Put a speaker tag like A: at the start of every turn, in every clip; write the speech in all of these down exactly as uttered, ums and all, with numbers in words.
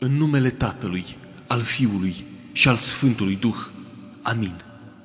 A: În numele Tatălui, al Fiului și al Sfântului Duh. Amin.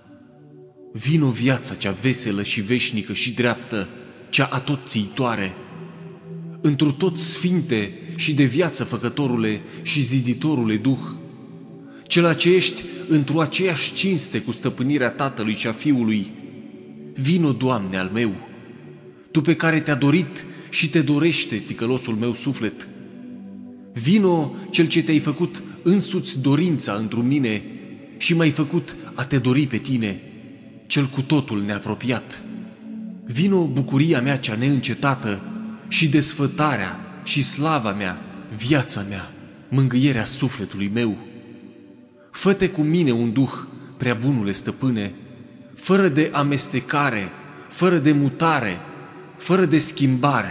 A: Vino viața cea veselă și veșnică și dreaptă, cea atotțiitoare, întru tot sfinte și de viață făcătorule și ziditorule Duh, cela ce ești într-o aceeași cinste cu stăpânirea Tatălui și a Fiului. Vino, Doamne, al meu, Tu pe care te-a dorit și te dorește ticălosul meu suflet. Vino, Cel ce te-ai făcut însuți dorința întru mine și m-ai făcut a te dori pe Tine, Cel cu totul neapropiat. Vino, bucuria mea cea neîncetată și desfătarea și slava mea, viața mea, mângâierea sufletului meu. Fă-te cu mine un duh, prea bunule stăpâne, fără de amestecare, fără de mutare, fără de schimbare.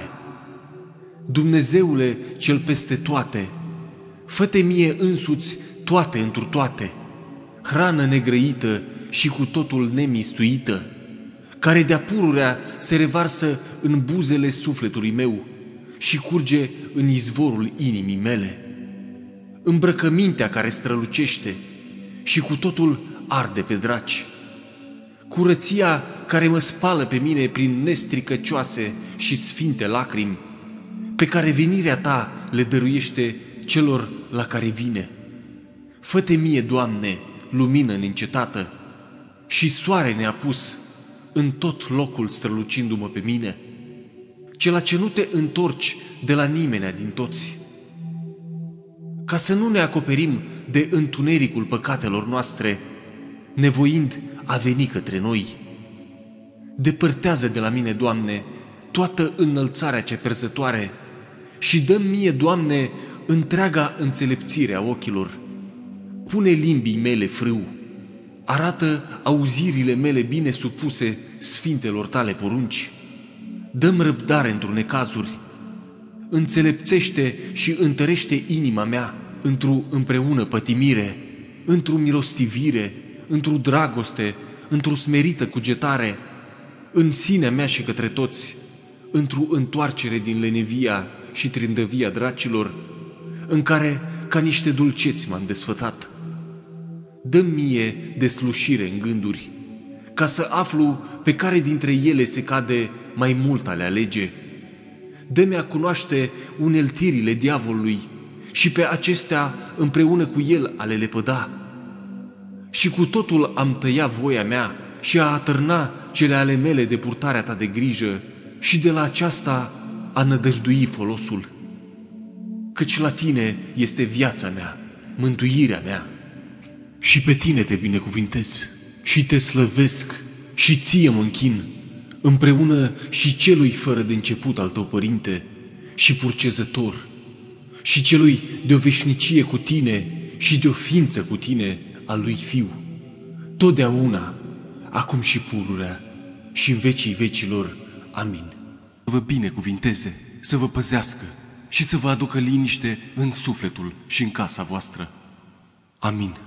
A: Dumnezeule cel peste toate, fă-te mie însuți toate întru toate, hrană negrăită și cu totul nemistuită, care de-a pururea se revarsă în buzele sufletului meu și curge în izvorul inimii mele. Îmbrăcămintea care strălucește și cu totul arde pe draci, curăția care mă spală pe mine prin nestricăcioase și sfinte lacrimi, pe care venirea Ta le dăruiește celor la care vine. Fă-te mie, Doamne, lumină neîncetată și soare neapus în tot locul strălucindu-mă pe mine, cela ce nu te întorci de la nimenea din toți, ca să nu ne acoperim de întunericul păcatelor noastre, nevoind a veni către noi. Depărtează de la mine, Doamne, toată înălțarea cea perzătoare și dă-mi mie, Doamne, întreaga înțelepțire a ochilor. Pune limbii mele frâu, arată auzirile mele bine supuse sfintelor Tale porunci. Dă-mi răbdare într-un necazuri, înțelepțește și întărește inima mea într-o împreună pătimire, într-o milostivire, într-o dragoste, într-o smerită cugetare, în sinea mea și către toți, într-o întoarcere din lenevia și trindăvia dracilor, în care ca niște dulceți m-am desfătat. Dă-mi mie deslușire în gânduri, ca să aflu pe care dintre ele se cade mai mult a le alege. Dă-mi a cunoaște uneltirile diavolului și pe acestea împreună cu el a le lepăda. Și cu totul am tăia voia mea și a atârna cele ale mele de purtarea Ta de grijă și de la aceasta a nădăjdui folosul. Căci la Tine este viața mea, mântuirea mea. Și pe Tine te binecuvintez și te slăvesc și Ție mă închin, împreună și celui fără de început al Tău, Părinte, și purcezător, și celui de o veșnicie cu Tine și de o ființă cu Tine al lui Fiu, totdeauna, acum și pururea și în vecii vecilor. Amin.
B: Să vă binecuvinteze, să vă păzească și să vă aducă liniște în sufletul și în casa voastră. Amin.